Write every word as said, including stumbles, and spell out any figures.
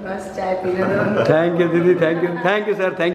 बस चाय पीने दो। थैंक यू दीदी, thank you, thank you sir, thank